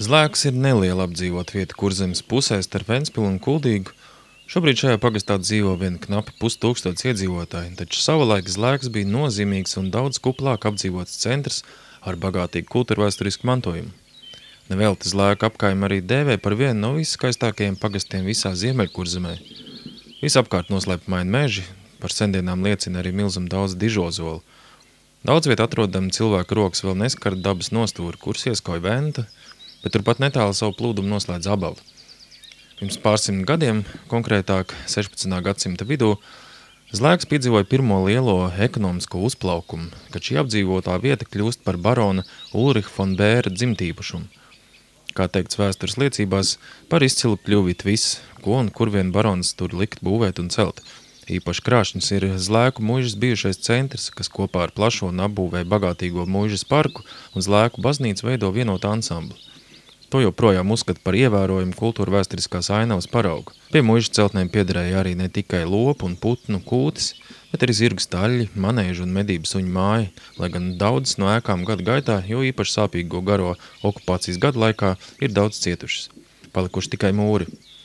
Zlēks ir neliela apdzīvota vieta Kurzemes pusē starp Ventspilu un Kuldīgu. Šobrīd šajā pagastā dzīvo vien knapi 1000 iedzīvotāji, taču savulaik Zlēks bija nozīmīgs un daudz kuplāk apdzīvots centrs ar bagātīgu kultūrvēsturisku mantojumu. Nevelti Zlēku apkaimi arī dēvē par vienu no viskaistākajiem pagastiem visā Ziemeļkurzemē. Visapkārt noslēpumaini meži, par sendienām liecina arī milzum daudz dižozolu. Daudz viet atrodami cilvēku rokas vēl neskar dabas nostūri, kurs ieskauj venta, bet turpat netālu savu plūdumu noslēdz Abala. Pirms pārsimt gadiem, konkrētāk 16. gadsimta vidū, Zlēks piedzīvoja pirmo lielo ekonomisko uzplaukumu, kad šī apdzīvotā vieta kļūst par barona Ulriha von Bēra dzimtīpašumu. Kā teikts vēstures liecībās, par izcilu kļuvīt viss, ko un kur vien barons tur likt būvēt un celt. Īpaši krāšņs ir Zlēku muižas bijušais centrs, kas kopā ar plašo un apbūvēja bagātīgo muižas parku un Zlēku baznīcu veido vienotu ansambli. To joprojām uzskata par ievērojumu kultūra vēsturiskās ainavas paraugu. Pie muižas celtnēm piederēja arī ne tikai lopu un putnu kūtis, bet arī zirgu staļļi, manēžu un medību suņu māja, lai gan daudzas no ēkām gadu gaitā, jo īpaši sāpīgo garo okupācijas gadu laikā, ir daudz cietušas. Palikuši tikai mūri.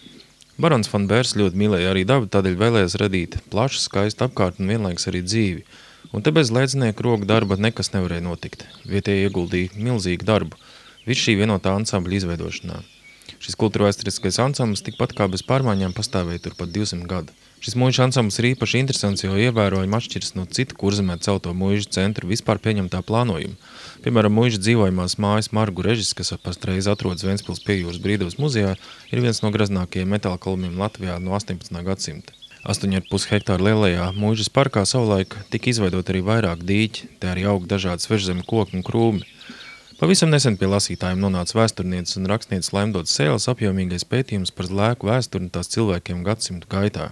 Barons von Bērs ļoti mīlēja arī dabu, tādēļ vēlējās radīt plašu, skaistu apkārtni un vienlaikus arī dzīvi. Un te bez lēdzinieku roku darba nekas nevarēja notikt. Vietēji ieguldīja milzīgu darbu. Viss šī vienotā ansambļa izveidošanā. Šis kultūrvēsturiskais ansamblis tikpat kā bez pārmaiņām pastāvēja turpat 200 gadu. Šis muižu ansamblis ir īpaši interesants, jo ievērojami atšķiras no citu Kurzemē celto muižu centru vispār pieņemtā plānojuma. Piemēram, muižu dzīvojamās mājas Margu režis, kas pastreiz atrodas Ventspils Piejūras Brīdavas muzejā, ir viens no graznākajiem metāla kalumiem Latvijā no 18. gadsimta. 8,5 hektāru lielajā muižas parkā savulaik tika izveidot arī vairāk dīķi, te arī aug dažādas svežzemi koki un krūmi. Pavisam nesen pie lasītājiem nonāca vēsturnieces un rakstnieces Laimdotas Sēles apjomīgais pētījums par Zlēku vēsturi un tās cilvēkiem gadsimtu gaitā.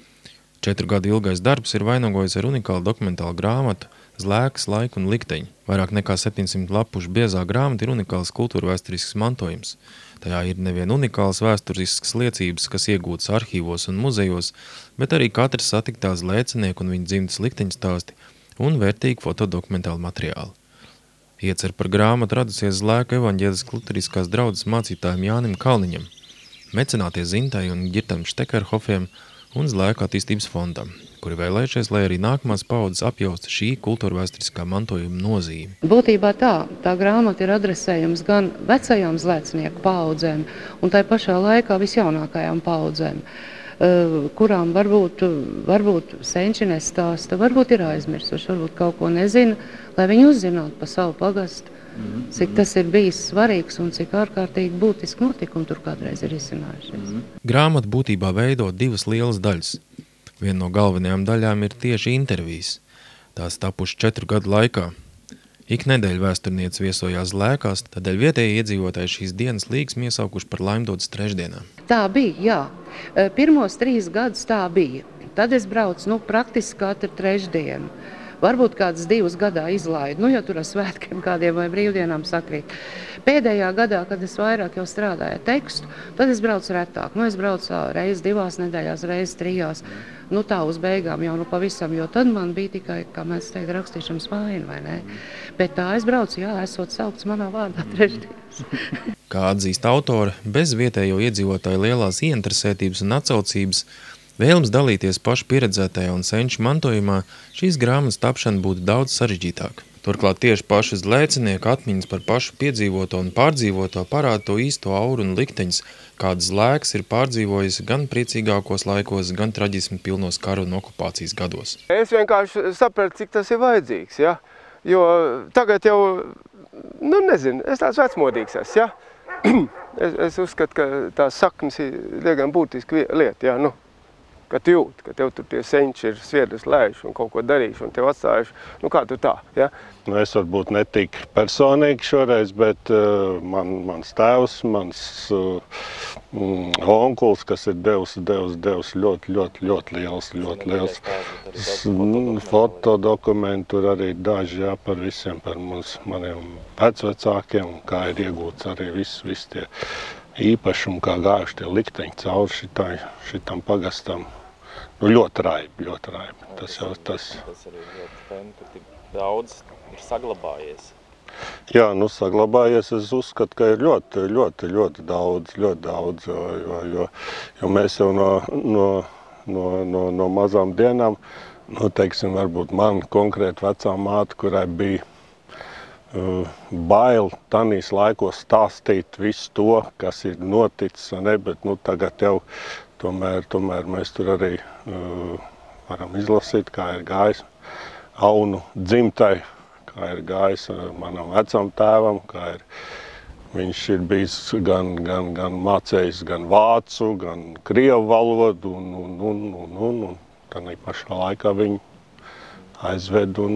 4 gadu ilgais darbs ir vainagojis ar unikālu dokumentālu grāmatu Zlēkas laika un likteņi. Vairāk nekā 700 lapušu biezā grāmata ir unikāls kultūrvēsturisks mantojums. Tajā ir nevien unikāls vēsturisks liecības, kas iegūtas arhīvos un muzejos, bet arī katrs satiktā zlēcinieku un viņa dzimtas likteņu stāsti un vērtīgi fotodokumentāli materiāli. Iecer par grāmatu radusies Zlēku evaņģēliskās luteriskās draudzes mācītājiem Jānim Kalniņam, mecenātie Zintai un Girtam Štekerhofiem un Zlēku attīstības fondam, kuri vēlējušies, lai arī nākamās paudzes apjausta šī kultūrvēsturiskā mantojuma nozīme. Būtībā tā grāmata ir adresējums gan vecajām zlēcinieku paudzēm un tai pašā laikā visjaunākajām paudzēm, kurām varbūt senči nestāsta, varbūt ir aizmirsuši, varbūt kaut ko nezina, lai viņi uzzinātu pa savu pagastu, cik tas ir bijis svarīgs un cik ārkārtīgi būtiski notikumi tur kādreiz ir izcinājušies. Grāmata būtībā veido 2 lielas daļas. Viena no galvenajām daļām ir tieši intervijas. Tās tapuši 4 gadu laikā. Ik nedēļu vēsturniece viesojās Zlēkās, tādēļ vietēji iedzīvotāji šīs dienas līgsmi iesaukuši par Laimdotas trešdienām. Tā bija, jā. Pirmos 3 gadus tā bija. Tad es braucu, praktiski katru trešdienu. Varbūt kādas 2 gadā izlaidu, ja tur ar svētkiem kādiem vai brīvdienām sakrīt. Pēdējā gadā, kad es vairāk jau strādāju tekstu, tad es braucu retāk. Es braucu reiz 2 nedēļās, reiz 3. Tā uz beigām jau pavisam, jo tad man bija tikai, kā mēs teikt, rakstīšanas vaina, vai ne? Bet tā es braucu, esot saukts manā vārdā trešdienas. Kā atzīst autori, bez vietējo iedzīvotāju lielās ieinteresētības un atsaucības, vēlams dalīties pašu pieredzētajā un senču mantojumā, šīs grāmatas tapšana būtu daudz sarežģītāka. Turklāt tieši pašu zlēcinieku atmiņas par pašu piedzīvoto un pārdzīvoto parāda to īsto auru un likteņus, kādas Zlēks ir pārdzīvojis gan priecīgākos laikos, gan traģismu pilnos karu un okupācijas gados. Es vienkārši sapratu, cik tas ir vajadzīgs, ja? Jo tagad jau, nezinu, es tāds vecmodīgs esmu, ja? Es uzskatu, ka tās saknes ir diezgan būtiska lieta, ja? Ka tu jūt, ka tev tur tie senči ir sviedras lējuši un kaut ko darījuši un tev atstājuši, kā tu tā, ja? Es varbūt ne tik personīgi šoreiz, bet mans tēvs, mans onkuls, kas ir devis ļoti liels fotodokumentu, tur arī daži, par visiem, par maniem vecvecākiem, kā ir iegūts arī viss tie īpašumi, kā gājuši tie likteņi cauri šitam pagastam. Ļoti raibi. Tas jau tas. Tas arī ļoti fēni, ka tik daudz ir saglabājies. Jā, nu saglabājies, es uzskatu, ka ir ļoti daudz, jo mēs jau no mazām dienām, nu, teiksim, varbūt man konkrēti vecā māte, kurai bija bail tanīs laikos stāstīt visu to, kas ir noticis, ne, bet nu, tagad jau tomēr mēs tur arī varam izlasīt, kā ir gājis Aunu dzimtai, kā ir gājis manam vecam tēvam, kā viņš ir bijis gan mācējis gan vācu, gan krievu valodu, un tādā pašā laikā viņu aizved, un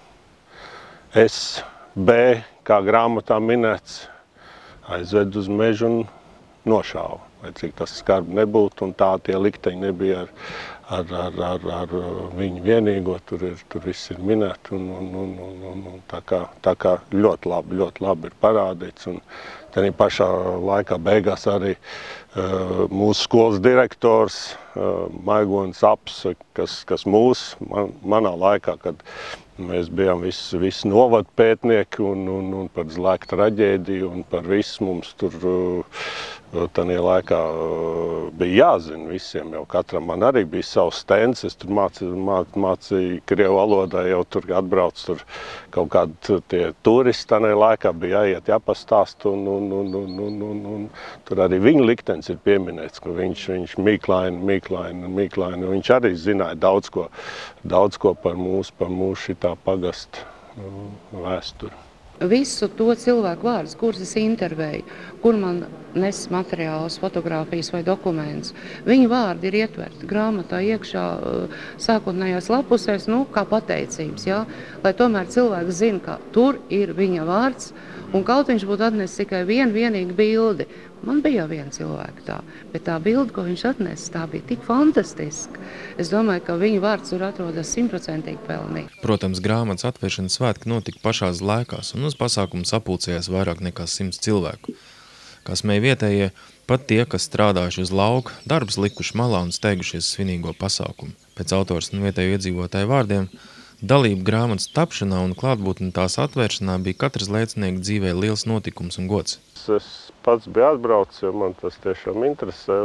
SB, kā grāmatā minēts, aizved uz mežu un nošāva. Vai cik tas skarbi nebūtu, un tā tie likteņi nebija ar viņu vienīgo, tur viss ir minēti, un tā kā ļoti labi ir parādīts, un tādā pašā laikā beigās arī mūsu skolas direktors Maigonis Aps, kas manā laikā, kad mēs bijām visi novadu pētnieki un par zlēku traģēdiju un par visu mums tur tādā laikā bija jāzina visiem, jau katram man arī bija savs stends, es tur mācīju krievu valodā, jau tur atbrauc tur kaut kādi tie turisti, tādā laikā bija jāiet jāpastāst, un tur arī viņa liktenis ir pieminēts, ka viņš mīklaini, viņš arī zināja daudz ko par mūsu šitā pagasta vēsturi. Visu to cilvēku vārdus, kurus es intervēju, kur man nes materiālus, fotogrāfijas vai dokumentus, viņu vārdi ir ietverti grāmatā iekšā sākotnējās lapusēs, nu, kā pateicības, jā? Lai tomēr cilvēks zina, ka tur ir viņa vārds, un kaut viņš būtu atnesis tikai vienīgu bildi. Man bija jau viena cilvēka tā, bet tā bilde, ko viņš atnesa, tā bija tik fantastiska. Es domāju, ka viņa vārds tur atrodas 100% pelnīt. Protams, grāmatas atvēršanas svētki notika pašās Lēkās, un uz pasākumu sapulcējās vairāk nekā 100 cilvēku. Kā smēja vietējie, pat tie, kas strādājuši uz lauka, darbs likuši malā un steigušies svinīgo pasākumu. Pēc autors un vietēju iedzīvotāju vārdiem, dalība grāmatas tapšanā un klātbūtne tās atvēršanā bija katras liecinieka dzīvē liels notikums un gods. Es pats biju atbraucis, jo man tas tiešām interesē,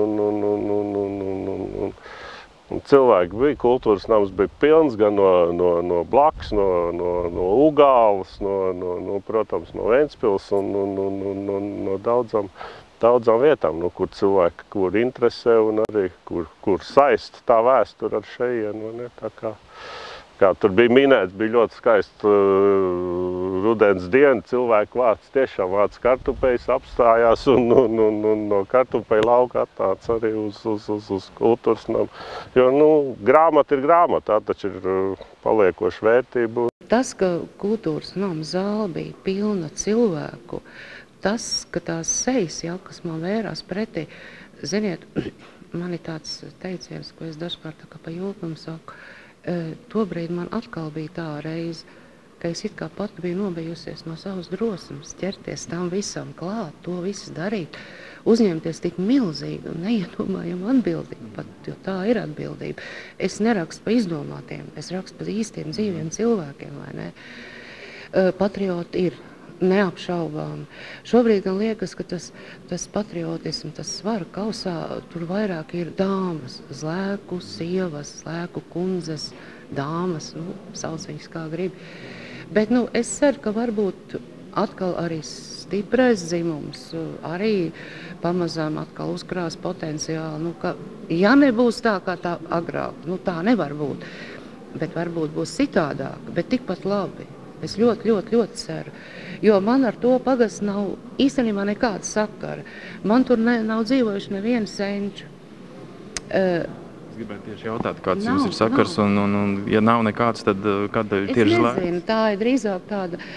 un cilvēki bija, kultūras nams bija pilns gan no blakus, no Ugāles, protams, no Ventspils un no daudzām vietām, kur cilvēki, kur interesē un arī, kur saist tā vēsture ar šejienu, ne, tā kā tur bija minēts, bija ļoti skaisti rudens diena, cilvēku vāc tiešām vāc kartupeļus, apstājās un no kartupeļu lauka atnāca arī uz kultūras namu. Jo, grāmata ir grāmata, tā taču ir paliekoša vērtība. Tas, ka kultūras nama zāle bija pilna cilvēku, tas, ka tās sejas, jā, kas man vērās pretī, ziniet, man ir tāds teiciens, ko es dažkārt tā kā pa jokumu saku, tobrīd man atkal bija tā reize, ka es it kā pat biju nobijusies no savas drosmes, ķerties tam visam klāt, to visu darīt, uzņemties tik milzīgi un neiedomājumu atbildību, pat, jo tā ir atbildība. Es nerakstu pa izdomātiem, es rakstu pa īstiem dzīviem cilvēkiem, vai ne? Patrioti ir neapšaubām. Šobrīd gan liekas, ka tas patriotisms, tas svara kausā, tur vairāk ir dāmas, zlēku sievas, zlēku kundzes, dāmas, sauc viņas kā grib. Bet, es ceru, ka varbūt atkal arī stiprais dzimums, arī pamazām atkal uzkrās potenciāli, ka ja nebūs tā kā tā agrāk, tā nevar būt, bet varbūt būs citādāk, bet tikpat labi. Es ļoti ceru, jo man ar to pagastu nav īstenībā nekāda sakara. Man tur nav dzīvojuši nevienu senču. Es gribētu tieši jautāt, kāds jums ir sakars, un ja nav nekāds, tad kāda ir tieši zlēka? Es nezinu, tā ir drīzāk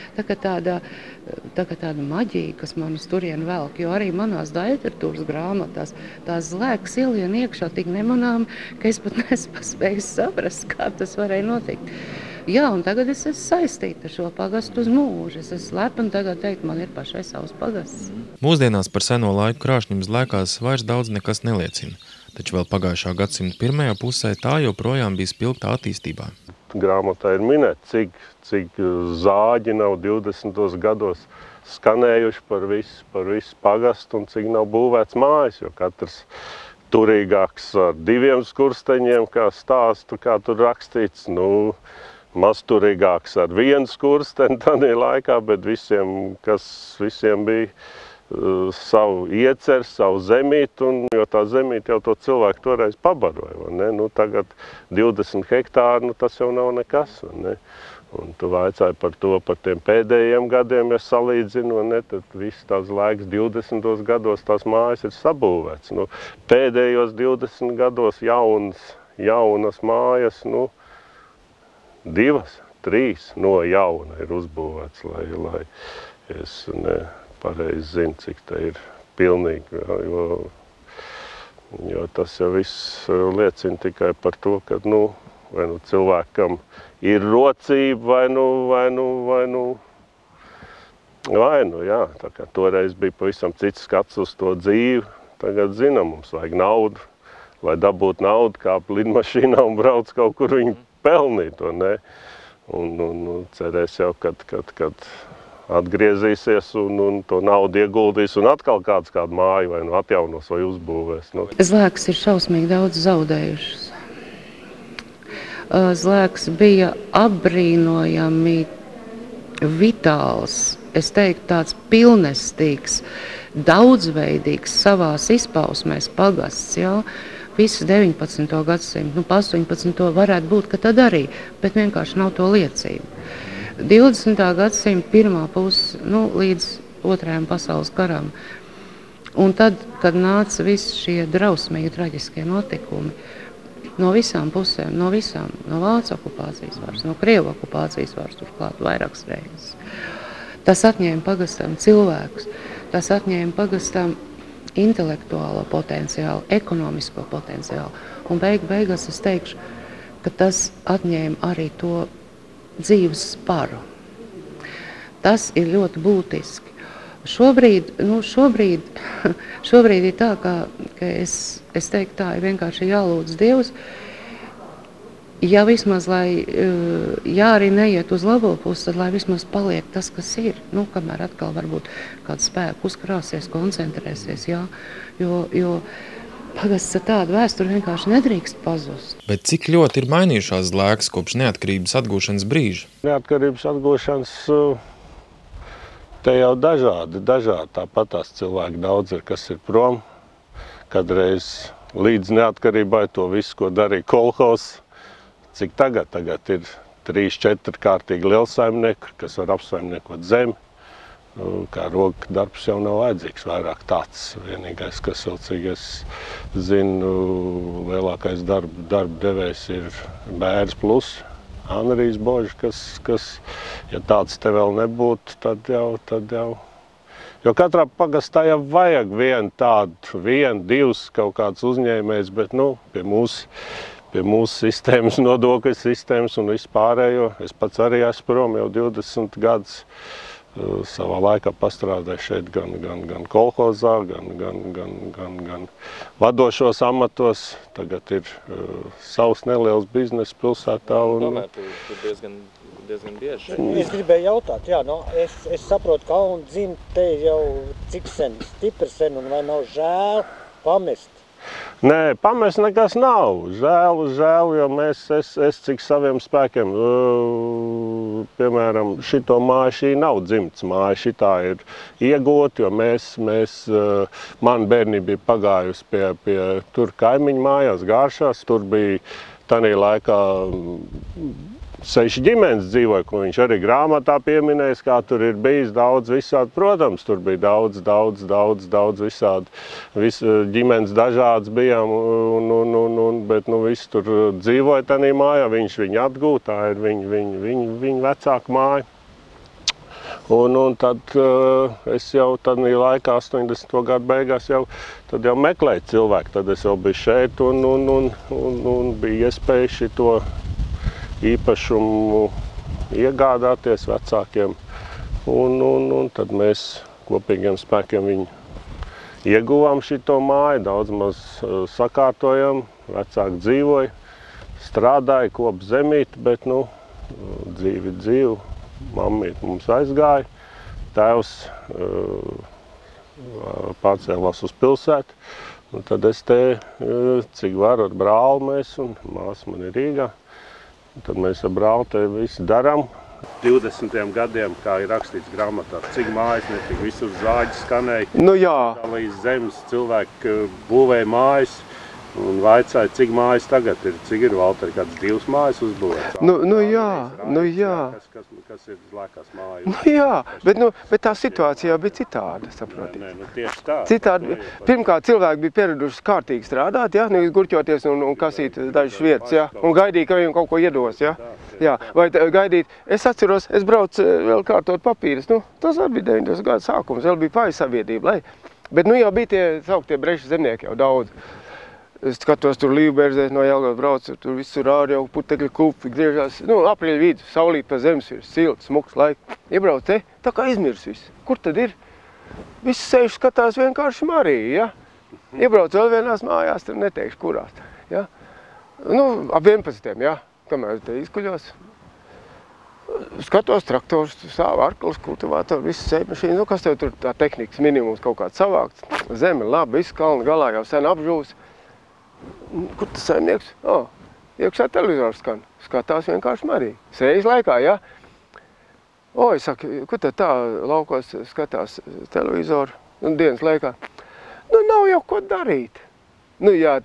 tāda maģija, kas man uz turienu velk, jo arī manās literatūras grāmatās tās zlēkas ielien iekšā tik nemanām, ka es pat nespēju saprast, kā tas varēja notikt. Jā, un tagad es esmu saistīta ar šo pagastu uz mūžu. Es esmu lepna tagad teikt, man ir pašai savs pagasts. Mūsdienās par seno laiku krāšņiem Lēkās vairs daudz nekas neliecina, taču vēl pagājušā gadsimta pirmajā pusē tā joprojām bija spilgtā attīstībā. grāmatā ir minēts, cik zāģi nav 20. gados skanējuši par visu pagastu un cik nav būvēts mājas, jo katrs turīgāks ar 2 skursteņiem, kā stāstu, kā tur rakstīts, mazturīgāks ar 1 skursteni tādā laikā, bet visiem bija savu ieceru, savu zemīti, jo tā zemīte jau to cilvēku toreiz pabaroja, vai ne? Tagad 20 hektāri, tas jau nav nekas, vai ne? Un tu vaicāji par tiem pēdējiem gadiem, ja salīdzinu, vai ne? Tad viss tās laiks 20. gados tās mājas ir sabūvēts. Pēdējos 20 gados jaunas mājas, 2, 3 no jauna ir uzbūvēts, lai es pareizi zinu, cik te ir pilnīgi, jo tas jau viss liecina tikai par to, ka, vai cilvēkam ir rocība, jā, tā kā toreiz bija pavisam cits skats uz to dzīvi, tagad zinām, mums vajag naudu, lai dabūtu naudu, kāp lidmašīnā un brauc kaut kur viņu pelnīt, ne? Un cerēs jau, kad atgriezīsies un to naudu ieguldīs un atkal kādu māju vai atjaunos vai uzbūvēs. Zlēkas ir šausmīgi daudz zaudējušas. Zlēkas bija apbrīnojami vitāls, es teiktu tāds pilnestīgs, daudzveidīgs savās izpausmēs pagasts, jā. Visu 19. gadsimtu, 18. varētu būt, ka tad arī, bet vienkārši nav to liecību. 20. gadsimta pirmā puse, līdz 2. pasaules karam. Un tad, kad nāca visi šie drausmīgi traģiskie notikumi, no visām pusēm, no Vācu okupācijas varas, no Krievu okupācijas varas, turklāt vairākas reizes. Tas atņēma pagastam cilvēkus, tas atņēma pagastam intelektuālo potenciālu, ekonomisko potenciālu. Un beigās es teikšu, ka tas atņēma arī to dzīves sparu. Tas ir ļoti būtiski. Šobrīd ir tā, ka es teiktu tā, ir vienkārši jālūdz Dievs, ja vismaz, ja arī neiet uz labo pusi, tad lai vismaz paliek tas, kas ir. Kamēr atkal varbūt kāds spēku uzkrāsies, koncentrēsies, jā, jo pagasts ar tādu vēsturi vienkārši nedrīkst pazust. Bet cik ļoti ir mainījušās Zlēkas kopš neatkarības atgūšanas brīža? Neatkarības atgūšanas te jau dažādi. Tāpat tās cilvēki daudz ir, kas ir prom. Kadreiz līdz neatkarībai to visu, ko darīja kolhozs. Cik tagad? Tagad ir 3-4 kārtīgi lielsaimnieki, kas var apsaimniekot zemi. Kā roka darbs jau nav vajadzīgs, vairāk tāds. Vienīgais, kas vēl, cik es zinu, lielākais darba devējs ir Bērs plus Anrijs Božs, kas, ja tāds te vēl nebūtu, tad jau. Jo katrā pagastā jau vajag vienu, divus kaut kāds uzņēmējs, bet, pie mūsu sistēmas, nodokļu sistēmas un vispārējo. Es pats arī esmu prom jau 20 gadus. Savā laikā pastrādāju šeit gan kolhozā, gan vadošos amatos. Tagad ir savs neliels bizness pilsētā. Tomēr tu diezgan bieži. Es gribēju jautāt, es saprotu, ka Auna dzimta te jau cik sen, stipri sen, un vai nav žēl pamest? Nē, pamest nekas nav. Žēl, jo es cik saviem spēkiem, piemēram, šito māju, šī nav dzimtas māja, šitā ir iegūta, jo man bērnība bija pagājusi pie tur kaimiņu mājās, Gāršās, tur bija tanī laikā 6 ģimenes dzīvoja, ko viņš arī grāmatā pieminējis, kā tur ir bijis daudz visādi. Protams, tur bija daudz visādi. Ģimenes dažādas bijām, bet visi tur dzīvoja tanī mājā. Viņš viņu atgūta, tā ir viņa vecāka māja. Un tad es jau tanī laikā, 80. gadu beigās, jau meklēju cilvēku. Tad es jau biju šeit un bija iespēja šito īpašumu iegādāties vecākiem, un tad mēs kopīgiem spēkiem viņu ieguvām šito māju, daudz maz sakārtojam, vecāki dzīvoja, strādāja, kop zemīti, bet, nu, dzīvi. Mammīt mums aizgāja. Tēvs pārcēlās uz pilsētu. Un tad es te, cik varu ar brāli mēs, un māsa man ir Rīgā. Un tad mēs ar brāli te visi darām. 20. gadiem, kā ir rakstīts grāmatā, cik mājas netika, visur zāģi skanēja. Nu jā. Līdz zemes cilvēki būvēja mājas. Un vaicāja, cik mājas tagad ir, cik ir, Valteri, kāds 2 mājas uzbūvēts? Nu jā. Kas ir lēkās mājas? Nu jā, bet tā situācija bija citāda, saprotiet. Nē, tieši tā. Citādi, pirmkārt, cilvēki bija pieraduši kārtīgi strādāt, ja, nevis gurķoties un kasīt dažas vietas, ja, un gaidīt, ka viņam kaut ko iedos, ja. Jā, vai gaidīt, es atceros, es braucu vēl kārtot papīrus, nu, tas arī bija 90. gadu sākums, vēl bija Pājas sabiedrība, bet nu jau bija tie sauktie breši zemnieki jau daudz. Es skatos, tur Līvberzē no Jelgavas braucu, tur visur ār jau putekļu kupi, griežās, nu, aprīļa vidu, saulīt pa zemes ir silts, smuks laika. Iebrauc te, tā kā aizmirs viss. Kur tad ir? Visi sēž skatās vienkārši Mariju, ja? Iebrauc vēl vienās mājās, tur neteikšu kurās, ja? Nu, ap 11, ja? Kamēr te izkuļos. Skatos traktors, sāva arklis, kultivātori, visu sēpmašīnu, nu, kas tev tur tā tehnikas minimums kaut kāds savākts. Zeme labi, visu kalnu galā jau sen apžūs. Kur tas saimnieks? Iekšā televizors skan. Skatās vienkārši Marija. Sējas laikā, ja? Es saku, kur tad tā laukos skatās televizoru dienas laikā? Nu, nav jau ko darīt. Nu, jā,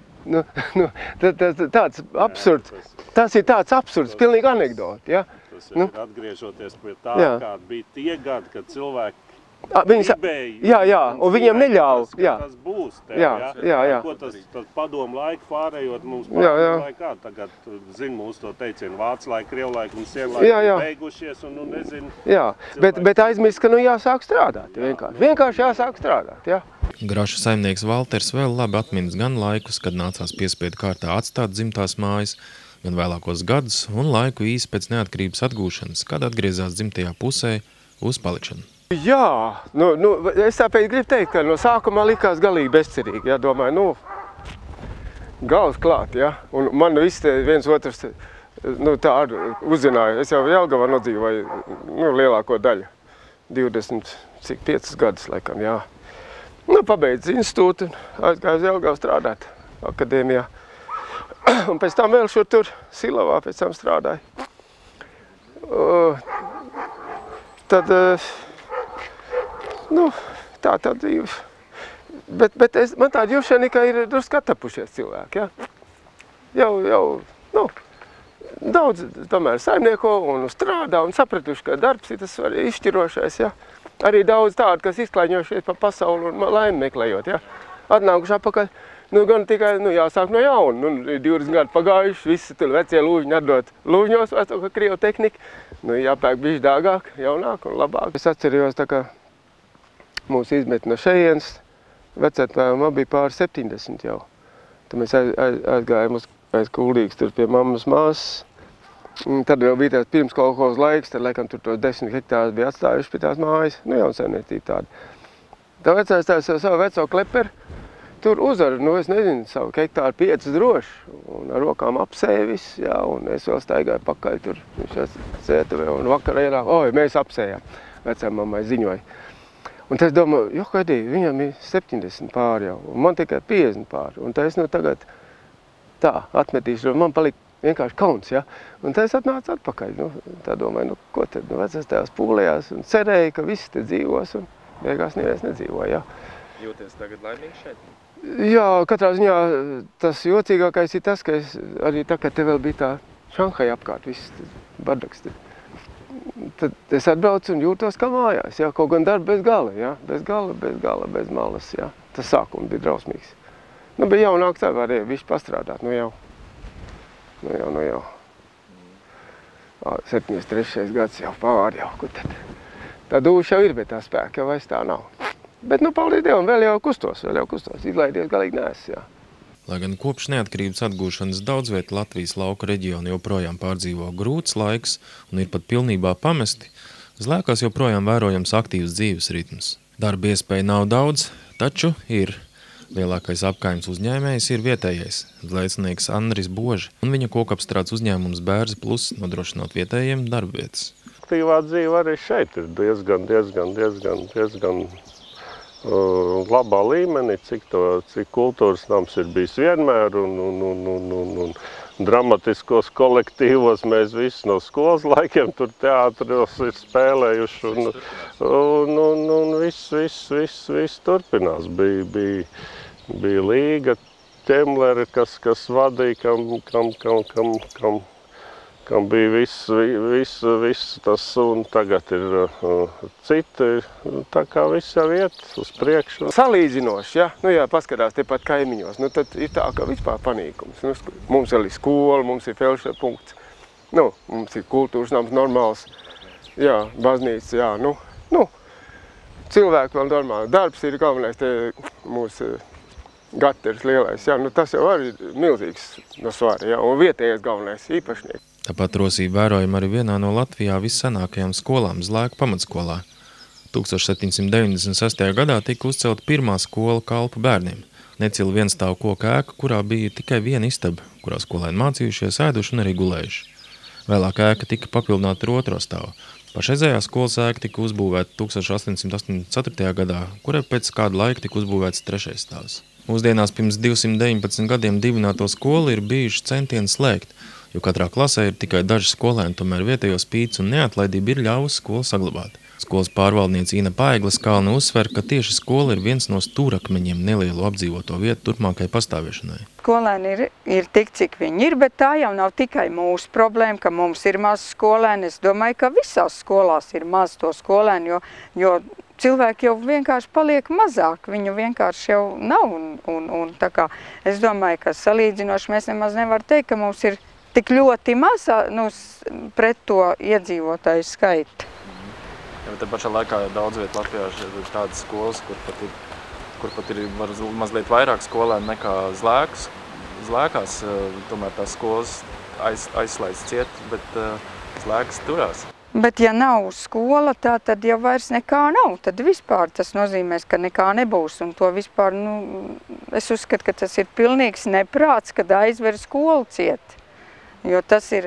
tāds absurds. Tas ir tāds absurds, pilnīgi anekdoti, ja? Tas ir atgriežoties pie tā, kāda bija tie gadi, kad cilvēki Jā, un viņiem neļauj. Tas būs tev, jā. Ko tas padomu laiku pārējot mums padomu laikā? Tagad, mūsu to teicienu, vācu laiku, krievu laiku un sienu laiku beigušies un, nezinu. Jā, bet aizmirst, ka jāsāk strādāt, vienkārši jāsāk strādāt, jā. Grašu saimnieks Valters vēl labi atminas gan laikus, kad nācās piespiedu kārtā atstāt dzimtās mājas, gan vēlākos gadus un laiku īsi pēc neatkarības atgūšanas, kad atgriezās dzimtajā pusē uz palikšanu. Jā, es tāpēc gribu teikt, ka no sākumā likās galīgi bezcerīgi, ja, domāju, gals klāt, ja, un man viss viens otrs, tā arī uzzināja, es jau Jelgavā nodzīvoju, lielāko daļu, 25 gadus, laikam, jā. Pabeidz institūtu, aizgāju uz Jelgavu strādāt akadēmijā, un pēc tam vēl šur tur Silavā pēc tam strādāju. Tad, tā dzīve. Bet man tāda jūšana, ka ir drusku attapušies cilvēki, ja? Jau, daudz tomēr saimnieko un strādā un sapratuši, ka darbs ir tas izšķirošais, ja? Arī daudz tādu, kas izklaiņojušies pa pasauli un laimi meklējot, ja? Atnākuši apakaļ, gan tikai, jāsāk no jauna, 20 gadu pagājuši, visi tur vecie lūžņi atdot lūžņos, vai to, ka krievu tehnika, jāpērk bišķi dārgāk, jaunāk un labāk. Es atcerījos tā, ka mūs izmet no šejienes, vecētvēmā bija pār 70 jau. Tad mēs aizgājām uz Kuldīgas tur pie mammas māsas. Tad vēl bija tās pirms kolhoza laiks, tad laikam tur tos 10 hektārus bija atstājuši pie tās mājas, jaunsaimniecība tāda. Tā vecais tās savu veco kleperu, tur uzvar, es nezinu, savu hektāru 5 droši, un ar rokām apsēja viss, jā, un es vēl staigāju pakaļ tur, viņš sētavē, un vakarā ienāk, mēs apsējām, vecām mammai ziņoja. Un es domāju, viņam ir 70 pāri jau, un man tikai 50 pāri. Un es tagad tā atmetīšu, man palika vienkārši kauns, ja? Un es atnācu atpakaļ. Tā domāju, ko tad? Vecais tēvs pūlējās un cerēja, ka visi te dzīvos, un beigās neviens nedzīvoja. Ja? Jūties tagad laimīgi šeit? Jā, katrā ziņā tas jocīgākais ir tas, ka es arī tā, ka te vēl bija tā Šanhaja apkārt, viss bardaks. Tad es atbraucu un jūtos kā mājās, ja? Kaut gan darbu bez gala, ja? Bez gala, bez malas, ja? Tas sākums bija drausmīgs. Bija jaunāk tā varēja višķi pastrādāt, jau. 73. gads jau pāri jau, kur tad? Tā dūša jau ir, bet tā spēka jau vairs tā nav. Bet, paldies Dievam, vēl jau kustos, izlaidies galīgi neesmu, jā. Lai gan kopš neatkarības atgūšanas daudz vieta Latvijas lauku reģionu joprojām pārdzīvo grūts laiks un ir pat pilnībā pamesti, Zlēkās joprojām vērojams aktīvs dzīves ritms. Darba iespēja nav daudz, taču ir. Lielākais apkaimes uzņēmējs ir vietējais zlaicinieks Andris Boži un viņa kokapstrādes uzņēmums Bērzi Plus, nodrošinot vietējiem darbvietas. Aktīvā dzīve arī šeit ir diezgan labā līmenī, cik kultūras nams ir bijis vienmēr un dramatiskos kolektīvos mēs visi no skolas laikiem tur teātros ir spēlējuši un viss turpinās. Bija Līga Ķemlere, kas vadīja, kam bija viss tas, un tagad ir citi, tā kā viss jau iet uz priekšu. Salīdzinoši, ja? Nu jā, paskatās tepat kaimiņos, nu tad ir tā, ka vispār panīkums. Nu, mums vēl ir skola, mums ir Felšera punkts, nu, mums ir kultūras nams normāls, jā, baznīca, jā, nu, cilvēki vēl normāli. Darbs ir galvenais, te mūsu gaters lielais, jā, nu tas jau arī ir milzīgs no svara, jā, un vietējais galvenais īpašnieks. Tāpat rosība vērojama arī vienā no Latvijā vissenākajām skolām Zlēku pamatskolā. 1796. gadā tika uzcelta pirmā skola kalpu bērniem. Necila vienstāvu koku ēka, kurā bija tikai viena istaba, kurā skolēni mācījušies, ēduši un arī gulējuši. Vēlāk ēka tika papildināta ar otro stāvu. Pašreizējā skolas ēka tika uzbūvēta 1884. gadā, kurai pēc kāda laika tika uzbūvēts trešais stāvs. Mūsdienās pirms 219 gadiem dibināto skolu ir bijuši centieni slēgt, jo katrā klasē ir tikai daži skolēni, tomēr vietējo spīdus un neatlaidība ir ļāvusi skolu saglabāt. Skolas pārvaldniece Ina Paegles Kalna uzsver, ka tieši skola ir viens no stūrakmeņiem nelielu apdzīvoto vietu turpmākai pastāvēšanai. Skolēni ir tik, cik viņi ir, bet tā jau nav tikai mūsu problēma, ka mums ir maz skolēni. Es domāju, ka visās skolās ir maz to skolēni, jo cilvēki jau vienkārši paliek mazāk, viņu vienkārši jau nav. Un tā kā es domāju, ka salīdzinoši mēs nemaz nevar teikt, ka mums ir tik ļoti maz pret to iedzīvotāju skaitu. Ja, bet pašā laikā daudz viet Latvijā ir tādas skolas, kur pat ir mazliet vairāk skolēni nekā Zlēkās. Tomēr tās skolas aizslēdz ciet, bet Zlēkas turās. Bet ja nav skola, tad jau vairs nekā nav. Tad vispār tas nozīmēs, ka nekā nebūs. Un to vispār, es uzskatu, ka tas ir pilnīgs neprāts, kad aizver skolu ciet. Jo tas ir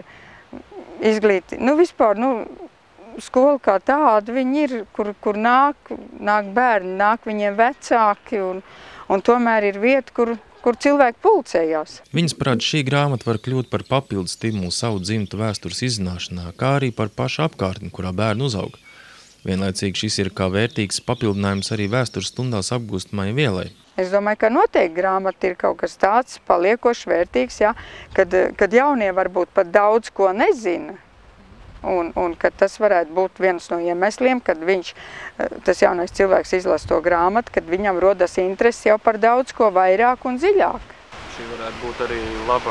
vispār, skola kā tāda, viņi ir, kur nāk bērni, nāk viņiem vecāki, un tomēr ir vieta, kur cilvēki pulcējās. Viņas prāt, šī grāmata var kļūt par papildu stimulu savu dzimtu vēstures izzināšanā, kā arī par pašu apkārtni, kurā bērni uzauga. Vienlaicīgi šis ir kā vērtīgs papildinājums arī vēstures stundās apgūstamai vielai. Es domāju, ka noteikti grāmata ir kaut kas tāds paliekoši vērtīgs, ja, kad jaunie varbūt pat daudz ko nezina. Un ka tas varētu būt viens no iemesliem, kad tas jaunais cilvēks izlasa to grāmatu, kad viņam rodas interesi jau par daudz ko vairāk un dziļāk. Šī varētu būt arī laba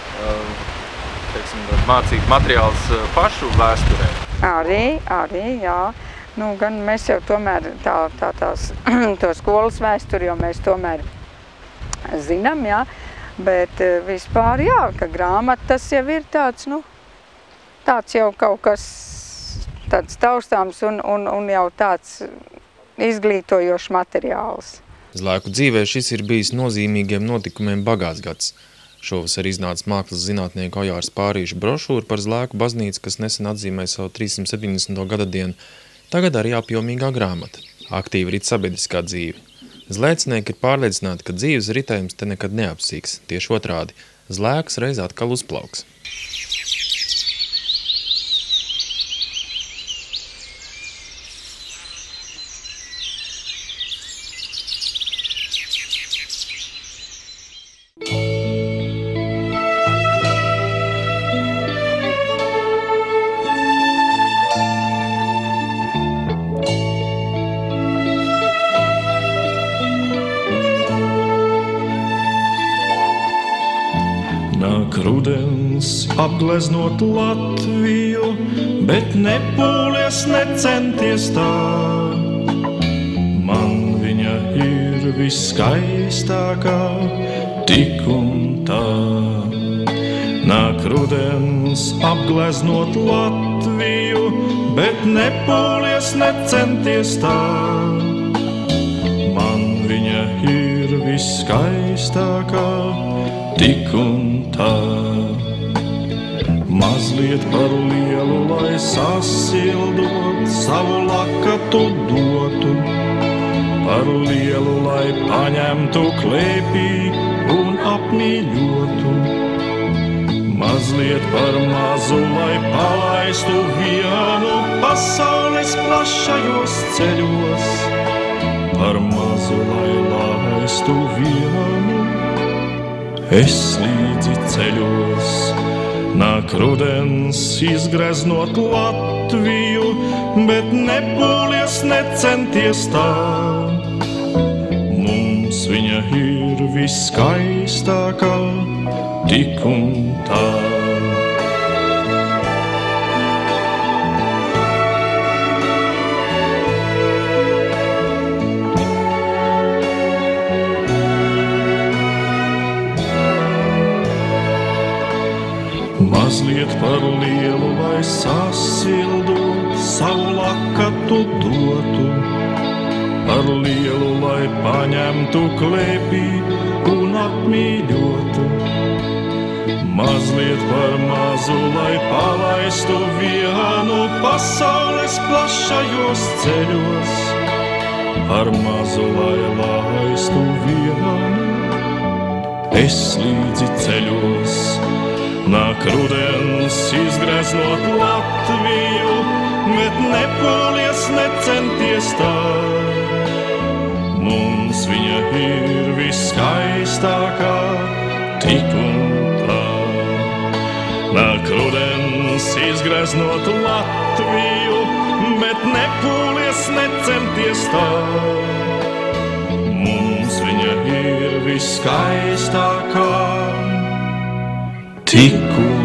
mācību materiāls pašu vēsturē. Arī, jā. Gan mēs jau tomēr to skolas vēsturi, jo mēs tomēr zinām, jā. Bet vispār, jā, ka grāmata tas jau ir tāds jau kaut kas tāds taustāms un jau tāds izglītojošs materiāls. Zlēku dzīvē šis ir bijis nozīmīgiem notikumiem bagāts gads. Šovasar iznāca mākslas zinātnieku Ojārs Pārīša brošūra par Zlēku baznīcu, kas nesen atzīmē savu 370. gada dienu. Tagad arī apjomīgā grāmata. Aktīva rit sabiedriskā dzīve. Zlēcinieki ir pārliecināti, ka dzīves ritējums te nekad neapsīks. Tieši otrādi. Zlēks reiz atkal uzplauks. Nāk rudens apgleznot Latviju, bet nepūlies, necenties tā. Man viņa ir viskaistākā, tik un tā. Nāk rudens apgleznot Latviju, bet nepūlies, necenties tā. Man viņa ir viskaistākā, viskaistākā, tik un tā. Mazliet par lielu, lai sasildot, savu lakatu dotu, par lielu, lai paņemtu klēpī un apmīļotu. Mazliet par mazu, lai palaistu vienu pasaules plašajos ceļos, par mazu, lai laistu vienu, es līdzi ceļos. Nāk rudens izgreznot Latviju, bet nepūlies, necenties tā. Mums viņa ir viskaistākā, tik un tā. Mazliet par lielu, lai sasildot, savu lakatu dotu, par lielu, lai paņemtu klēpī un apmīļotu. Mazliet par mazu, lai palaistu vienu pasaules plašajos ceļos, par mazu, lai laistu vienu, es līdzi ceļos. Nāk rudens izgreznot Latviju, bet nepūlies, necenties tā. Mums viņa ir viskaistākā, tik un tā. Nāk rudens izgreznot Latviju, bet nepūlies, necenties tā. Mums viņa ir viskaistākā, tik un